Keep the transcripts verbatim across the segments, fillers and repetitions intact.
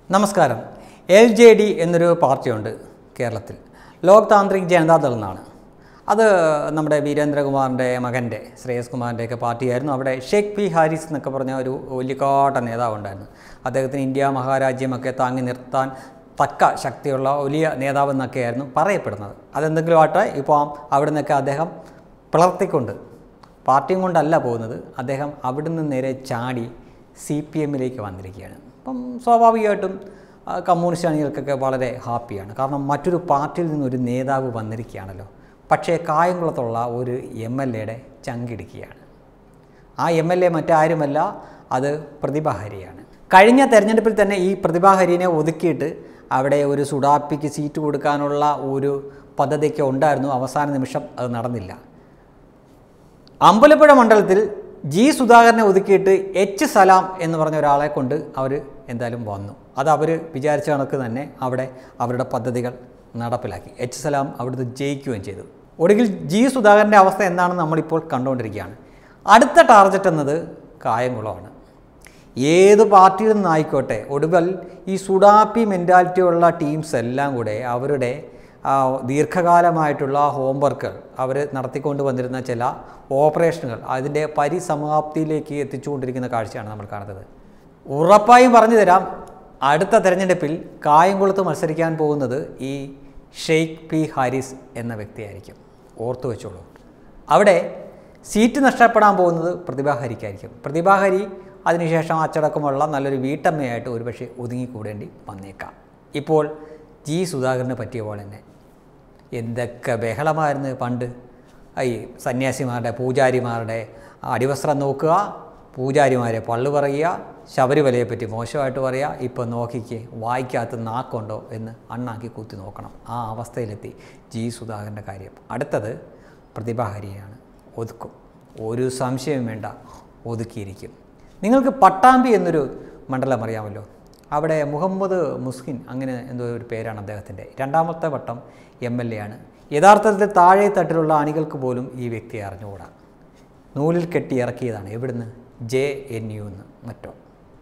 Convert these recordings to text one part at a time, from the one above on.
നമസ്കാരം. L J D എന്നൊരു പാർട്ടിയുണ്ട് കേരളത്തിൽ. ലോക് താന്ത്രിക് ജനതാദൾ എന്നാണ്. അത് നമ്മുടെ വീരേന്ദ്രകുമാറിൻ്റെ മകൻ്റെ ശ്രേയസ് കുമാറിൻ്റെയൊക്കെ പാർട്ടിയായിരുന്നു. അവിടെ ഷെയ്ഖ് പി ഹാരിസ് എന്നൊക്കെ പറഞ്ഞ ഒരു വലിയകാട്ട നേതാവുണ്ടായിരുന്നു. അദ്ദേഹത്തിന് ഇന്ത്യ മഹാരാജ്യമൊക്കെ താങ്ങി നിർത്താൻ തക്ക ശക്തിയുള്ള വലിയ നേതാവെന്നൊക്കെയായിരുന്നു പറയപ്പെടുന്നത്. അതെന്തെങ്കിലും ആട്ടെ, ഇപ്പോൾ അവിടെ നിന്നൊക്കെ അദ്ദേഹം പിളർത്തിക്കൊണ്ട് പാർട്ടിയും കൊണ്ടല്ല പോകുന്നത്. അദ്ദേഹം അവിടുന്ന് നേരെ ചാടി സി പി എമ്മിലേക്ക് വന്നിരിക്കുകയാണ്. അപ്പം സ്വാഭാവികമായിട്ടും കമ്മ്യൂണിസ്റ്റ് അണികൾക്കൊക്കെ വളരെ ഹാപ്പിയാണ്. കാരണം മറ്റൊരു പാർട്ടിയിൽ നിന്നൊരു നേതാവ് വന്നിരിക്കുകയാണല്ലോ. പക്ഷേ കായംകുളത്തുള്ള ഒരു എം എൽ എയുടെ ചങ്കിടിക്കുകയാണ്. ആ എം എൽ എ മറ്റാരുമല്ല, അത് പ്രതിഭ ഹരിയാണ്. കഴിഞ്ഞ തെരഞ്ഞെടുപ്പിൽ തന്നെ ഈ പ്രതിഭ ഹരിനെ ഒതുക്കിയിട്ട് അവിടെ ഒരു സുഡാപ്പിക്ക് സീറ്റ് കൊടുക്കാനുള്ള ഒരു പദ്ധതിയൊക്കെ ഉണ്ടായിരുന്നു. അവസാന നിമിഷം അത് നടന്നില്ല. അമ്പലപ്പുഴ മണ്ഡലത്തിൽ ജി സുധാകരനെ ഒതുക്കിയിട്ട് എച്ച് സലാം എന്ന് പറഞ്ഞ ഒരാളെ കൊണ്ട് അവർ എന്തായാലും വന്നു. അത് അവർ വിചാരിച്ച കണക്ക് തന്നെ അവിടെ അവരുടെ പദ്ധതികൾ നടപ്പിലാക്കി. എച്ച് സലാം അവിടുന്ന് ജയിക്കുകയും ചെയ്തു. ഒടുവിൽ ജി സുധാകരൻ്റെ അവസ്ഥ എന്താണെന്ന് നമ്മളിപ്പോൾ കണ്ടുകൊണ്ടിരിക്കുകയാണ്. അടുത്ത ടാർഗറ്റ് എന്നത് കായംകുളമാണ്. ഏത് പാർട്ടിയിൽ നിന്നായിക്കോട്ടെ, ഒടുവിൽ ഈ സുഡാപ്പി മെൻറ്റാലിറ്റിയുള്ള ടീംസ് എല്ലാം കൂടെ അവരുടെ ദീർഘകാലമായിട്ടുള്ള ഹോംവർക്കുകൾ അവർ നടത്തിക്കൊണ്ട് വന്നിരുന്ന ചില ഓപ്പറേഷനുകൾ അതിൻ്റെ പരിസമാപ്തിയിലേക്ക് എത്തിച്ചുകൊണ്ടിരിക്കുന്ന കാഴ്ചയാണ് നമ്മൾ കാണുന്നത്. ഉറപ്പായും പറഞ്ഞു തരാം, അടുത്ത തെരഞ്ഞെടുപ്പിൽ കായംകുളത്ത് മത്സരിക്കാൻ പോകുന്നത് ഈ ഷെയ്ഖ് പി ഹാരിസ് എന്ന വ്യക്തിയായിരിക്കും. ഓർത്തു വെച്ചോളൂ. അവിടെ സീറ്റ് നഷ്ടപ്പെടാൻ പോകുന്നത് പ്രതിഭ ഹരിക്കായിരിക്കും. പ്രതിഭ ഹരി അതിനുശേഷം അച്ചടക്കമുള്ള നല്ലൊരു വീട്ടമ്മയായിട്ട് ഒരുപക്ഷെ ഒതുങ്ങിക്കൂടേണ്ടി വന്നേക്കാം. ഇപ്പോൾ ജി സുധാകരന് പറ്റിയ പോലെ തന്നെ എന്തൊക്കെ ബഹളമായിരുന്നു പണ്ട്. ഈ സന്യാസിമാരുടെ പൂജാരിമാരുടെ അടിവസ്ത്രം നോക്കുക, പൂജാരിമാരെ പള്ളു പറയുക, ശബരിമലയെപ്പറ്റി മോശമായിട്ട് പറയുക. ഇപ്പോൾ നോക്കിക്ക് വായിക്കകത്ത് നാക്കുണ്ടോ എന്ന് അണ്ണാക്കി കുത്തി നോക്കണം. ആ അവസ്ഥയിലെത്തി ജി സുധാകരൻ്റെ കാര്യം. അടുത്തത് പ്രതിഭ ഹരിയാണ്. ഒതുക്കും, ഒരു സംശയവും വേണ്ട, ഒതുക്കിയിരിക്കും. നിങ്ങൾക്ക് പട്ടാമ്പി എന്നൊരു മണ്ഡലം അറിയാമല്ലോ. അവിടെ മുഹമ്മദ് മുസ്കിൻ അങ്ങനെ എന്തോ ഒരു പേരാണ് അദ്ദേഹത്തിൻ്റെ. രണ്ടാമത്തെ വട്ടം എം എൽ എ ആണ്. യഥാർത്ഥത്തിൽ താഴെ തട്ടിലുള്ള അണികൾക്ക് പോലും ഈ വ്യക്തിയെ അറിഞ്ഞുകൂടാ. നൂലിൽ കെട്ടി ഇറക്കിയതാണ്. എവിടുന്ന്? ജെ എൻ യു എന്ന് മറ്റോ.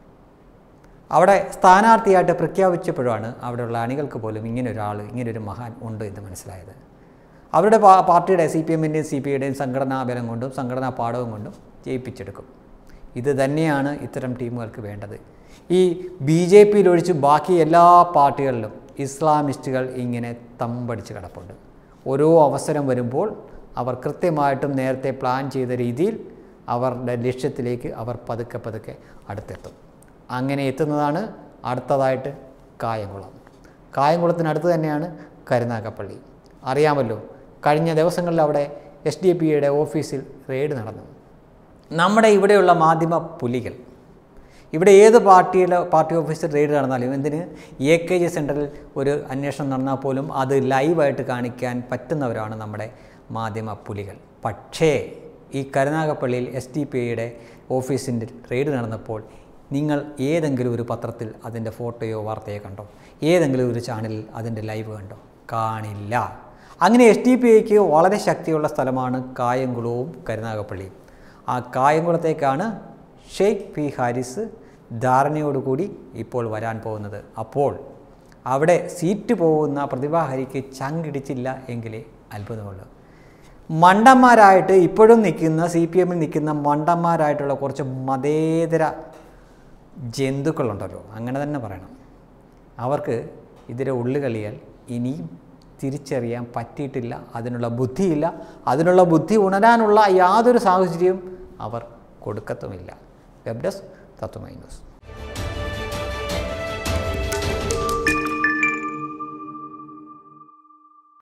അവിടെ സ്ഥാനാർത്ഥിയായിട്ട് പ്രഖ്യാപിച്ചപ്പോഴാണ് അവിടെയുള്ള അണികൾക്ക് പോലും ഇങ്ങനെ ഒരാൾ, ഇങ്ങനൊരു മഹാൻ ഉണ്ട് എന്ന് മനസ്സിലായത്. അവരുടെ പാർട്ടിയുടെ സി പി എമ്മിൻ്റെയും സി പി ഐയുടെയും സംഘടനാ ബലം കൊണ്ടും സംഘടനാ പാഠവും കൊണ്ടും ജയിപ്പിച്ചെടുക്കും. ഇത് തന്നെയാണ് ഇത്തരം ടീമുകൾക്ക് വേണ്ടത്. ഈ ബി ജെ പിയിലൊഴിച്ച് ബാക്കി എല്ലാ പാർട്ടികളിലും ഇസ്ലാമിസ്റ്റുകൾ ഇങ്ങനെ തമ്പടിച്ച് കിടപ്പുണ്ട്. ഓരോ അവസരം വരുമ്പോൾ അവർ കൃത്യമായിട്ടും നേരത്തെ പ്ലാൻ ചെയ്ത രീതിയിൽ അവരുടെ ലക്ഷ്യത്തിലേക്ക് അവർ പതുക്കെ പതുക്കെ അടുത്തെത്തും. അങ്ങനെ എത്തുന്നതാണ് അടുത്തതായിട്ട് കായംകുളം. കായംകുളത്തിനടുത്ത് തന്നെയാണ് കരുനാഗപ്പള്ളി. അറിയാമല്ലോ, കഴിഞ്ഞ ദിവസങ്ങളിൽ അവിടെ എസ് ഡി പി യുടെ ഓഫീസിൽ റെയ്ഡ് നടന്നു. നമ്മുടെ ഇവിടെയുള്ള മാധ്യമ പുലികൾ, ഇവിടെ ഏത് പാർട്ടിയിലെ പാർട്ടി ഓഫീസിൽ റെയ്ഡ് നടന്നാലും, എന്തിന് എ കെ ജി സെൻറ്ററിൽ ഒരു അന്വേഷണം നടന്നാൽ പോലും അത് ലൈവായിട്ട് കാണിക്കാൻ പറ്റുന്നവരാണ് നമ്മുടെ മാധ്യമ പുലികൾ. പക്ഷേ ഈ കരുനാഗപ്പള്ളിയിൽ എസ് ഡി പി ഐയുടെ ഓഫീസിൻ്റെ റെയ്ഡ് നടന്നപ്പോൾ നിങ്ങൾ ഏതെങ്കിലും ഒരു പത്രത്തിൽ അതിൻ്റെ ഫോട്ടോയോ വാർത്തയോ കണ്ടോ? ഏതെങ്കിലും ഒരു ചാനലിൽ അതിൻ്റെ ലൈവ് കണ്ടോ? കാണില്ല. അങ്ങനെ എസ് ഡി പി ഐക്ക് വളരെ ശക്തിയുള്ള സ്ഥലമാണ് കായംകുളവും കരുനാഗപ്പള്ളിയും. ആ കായംകുളത്തേക്കാണ് ഷെയ്ഖ് പി ഹാരിസ് ധാരണയോടുകൂടി ഇപ്പോൾ വരാൻ പോകുന്നത്. അപ്പോൾ അവിടെ സീറ്റ് പോകുന്ന പ്രതിഭ ഹരിക്ക് ചങ്കിടിച്ചില്ല എങ്കിലേ അത്ഭുതമുള്ളൂ. മണ്ടന്മാരായിട്ട് ഇപ്പോഴും നിൽക്കുന്ന, സി പി എമ്മിൽ നിൽക്കുന്ന മണ്ടന്മാരായിട്ടുള്ള കുറച്ച് മതേതര ജന്തുക്കളുണ്ടല്ലോ, അങ്ങനെ തന്നെ പറയണം. അവർക്ക് ഇതിലെ ഉള്ളുകളിയാൽ ഇനിയും തിരിച്ചറിയാൻ പറ്റിയിട്ടില്ല. അതിനുള്ള ബുദ്ധിയില്ല. അതിനുള്ള ബുദ്ധി ഉണരാനുള്ള യാതൊരു സാഹചര്യവും അവർ കൊടുക്കത്തുമില്ല. Web desk Tatwamayi news.